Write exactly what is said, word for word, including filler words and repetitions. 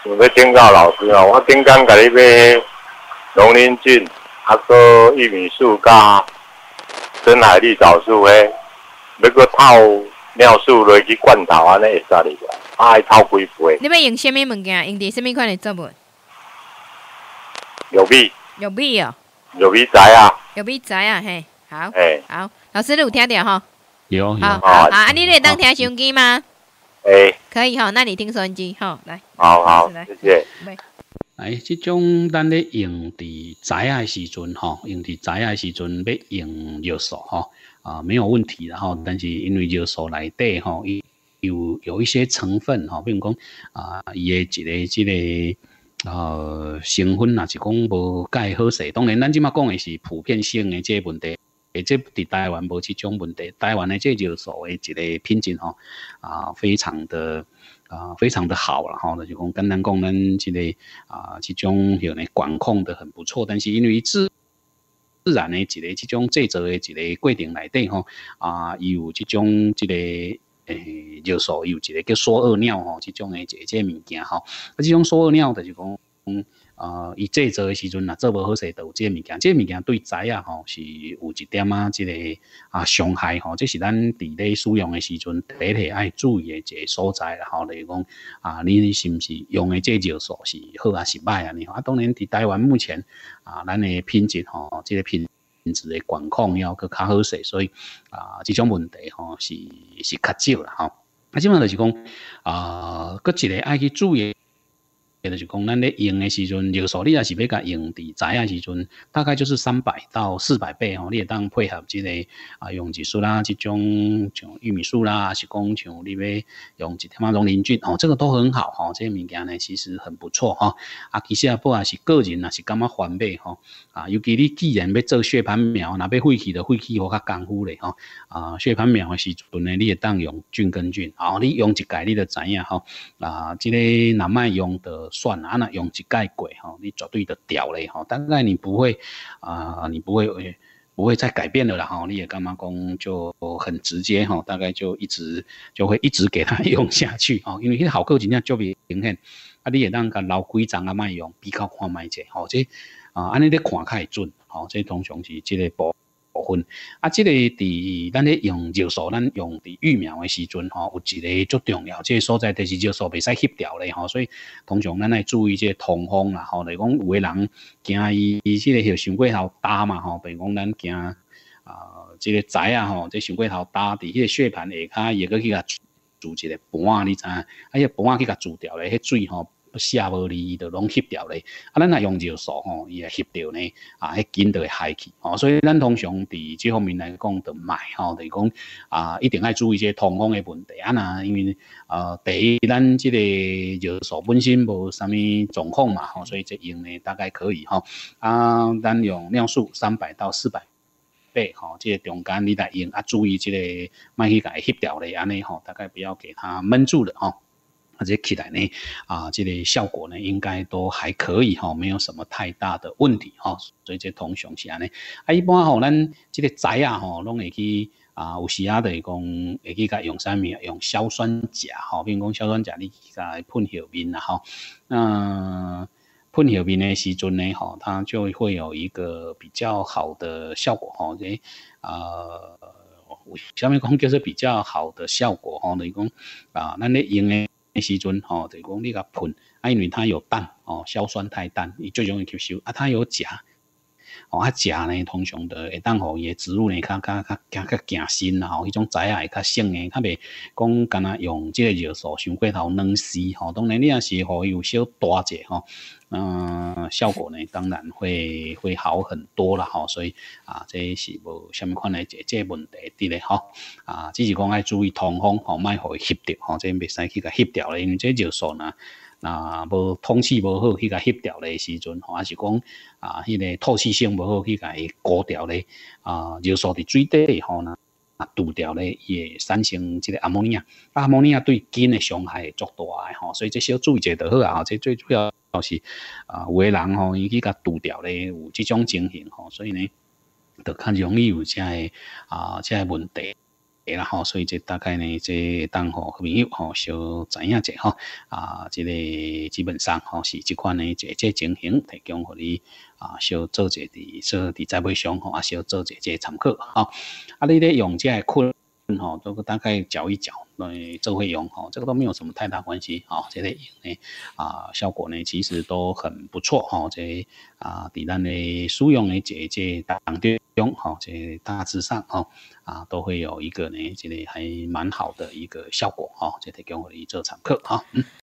想要请教老师哦，我顶天甲你买龙鳞菌，啊个玉米素加深海绿藻素诶，要个套尿素落去罐头安尼会使哩个，啊爱套几杯？ 你要用什么物件？用伫什么款的作物？ 玉米。 玉米哦。 玉米仔啊。 玉米仔啊，嘿，好。 嘿。 好，老师你有听到哈？ 有有。 好，好，啊，你咧当听收音机吗？ 诶。 可以哈，那你听收音机哈，来。 好好，谢谢。 哎，这种咱咧用伫栽的时阵吼，用伫栽的时阵要用药素吼啊，没有问题的吼。但是因为药素内底吼，有有一些成分吼，比如讲啊，伊的一个即个呃成分啊，是讲无介好势。当然，咱即马讲的是普遍性的这个问题。诶，这伫台湾无即种问题，台湾的这药素的一个品质吼啊，非常的啊，非常的好啦吼，就是讲简单讲，咱即个啊，即种有呢管控的很不错，但是因为自自然的一个即种制作的一个过程内底吼啊，伊有即种即个诶药素，有一个叫索二尿吼，即种的一个即个物件吼，啊，即种索二尿就是讲嗯。呃，伊制作的时阵，若做无好势，就有即个物件。即、這個物件对栽啊吼是有一点啊，即、這个啊伤害吼。这是咱伫咧使用的时阵，第一爱注意的一个所在啦吼。例如讲啊，你是毋是用的这药素是好啊是歹啊？你啊，当然伫台湾目前啊，咱的品质吼，即、這个品质的管控要搁较好势，所以啊，即种问题吼是是较少啦吼。啊，即嘛就是讲啊，搁一个爱去注意。也就是讲，咱咧用的时阵，药素你也是要甲用伫栽的时阵，大概就是三百到四百倍吼，你会当配合即、這个啊用一束啦，即种像玉米素啦，是讲像你要用一点仔龙鳞菌哦，这个都很好吼，这个物件呢其实很不错吼。啊，其实啊，不管是个人啊，是感觉烦恼吼啊，尤其你既然要做血盘苗，若要废弃就废弃，好较功夫咧吼啊，血盘苗的时阵呢，你会当用菌根菌，哦，你用一届你就知影吼啊，即、這个若莫用的。算了，那用一盖过哈，你绝对的掉嘞哈，大概你不会啊、呃，你不会不会再改变了啦哈，你也干嘛讲就很直接哈，大概就一直就会一直给它用下去哈，因为迄好个真正就明显，啊，你也当甲留几张啊，莫用比较看卖者，吼，这啊，安尼咧看较会准，吼，这通常是这个部部分啊，这个伫咱咧用药素，咱用伫育苗的时阵吼，有一个最重要，这个所在就是药素袂使翕掉咧吼，所以通常咱爱注意这个通风啦吼，例如讲有个人惊伊伊这个伤过头焦嘛吼，比如讲咱惊啊，这个栽啊吼，这伤过头焦伫迄个血盘下骹，伊个去甲注一个盘，你知影？啊，迄个盘去甲注掉咧，迄水吼。下无离就拢翕掉咧，啊，咱若用药素吼，伊会翕掉呢，啊，迄根就会害去，哦，所以咱通常伫这方面来讲，就卖吼，就是讲啊，一定要注意这通风的问题啊，那因为呃，第一，咱这个药素本身无啥物状况嘛，吼，所以这用呢大概可以吼，啊，咱用尿素三百到四百倍，吼，这个中间你来用啊，注意这个莫去甲伊翕掉咧，安尼吼，大概不要给它闷住了吼。而且起来呢，啊，这个效果呢，应该都还可以哈，没有什么太大的问题哈，所以这通常是安尼。啊，一般吼，咱这个栽啊吼，拢会去啊，有时啊，就是讲会去甲用啥物，用硝酸钾吼，比如讲硝酸钾，你甲喷叶面啦吼，那喷叶面的时阵呢，吼，它就会有一个比较好的效果吼，这呃，下面讲叫做比较好的效果吼，就是讲啊，咱咧用的。时阵吼，就是讲你甲喷啊，因为它有氮哦，硝酸太氮，伊最容易吸收啊。它有钾哦，啊钾呢，通常的会当互伊的植物呢，较较较较较健身啦吼，迄种栽啊会较省诶，较袂讲干那用即个药素伤过头软死吼。当然你也是互伊有小大者吼，嗯、呃，效果呢当然会会好很多啦吼。所以啊，这是无虾米款的这这问题伫咧吼啊，只是讲爱注意通风吼，莫互伊翕掉吼，这袂使去甲翕掉咧，因为这药素呢。那无通气无好去甲翕掉咧时阵，吼，还是讲啊，迄、那个透气性无好去甲伊糊掉咧啊，药素伫水底吼呢，啊，除掉咧，伊会产生即个阿莫尼亚，阿莫尼亚对根的伤害会足大诶吼，所以这小注意者就好啊，这最主要是啊，有诶人吼，伊去甲除掉咧，有即种情形吼，所以呢，就较容易有遮个啊，遮个问题。 啦吼，所以这大概呢，这当吼朋友吼小知影者吼啊，这个基本上吼是这款呢这这情形提供给你啊，小做者伫小伫在尾上吼啊，小做者这参考啊，啊，你咧用这个困吼，都大概搅一搅。对，这会用哈，这个都没有什么太大关系哈。这类呢啊，效果呢其实都很不错哈。这啊，伫咱的使用的这这当中哈，这大致上哈啊都会有一个呢，这个还蛮好的一个效果哈。这提供我的做参考哈。嗯。